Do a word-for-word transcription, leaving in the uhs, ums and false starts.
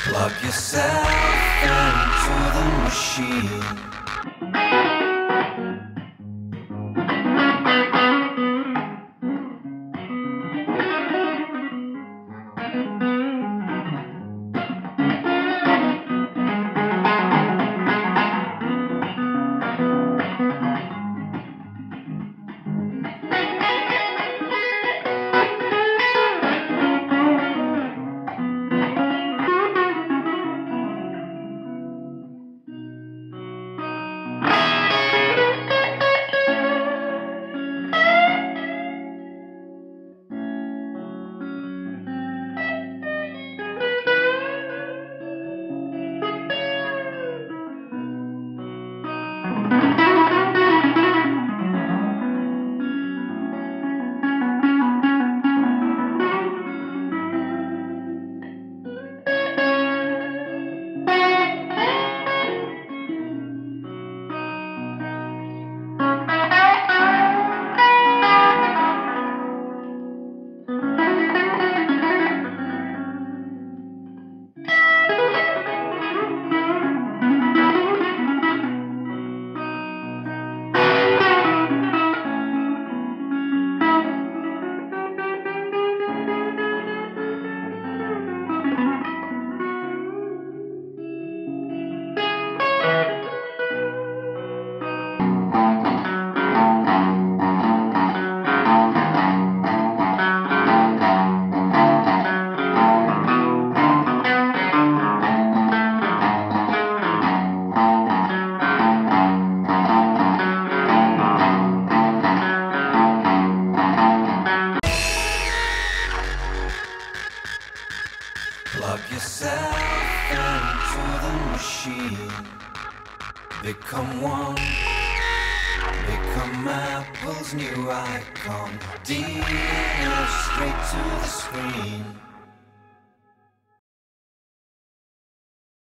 Plug yourself into the machine. Plug yourself into the machine. Become one. Become Apple's new icon. D N F straight to the screen.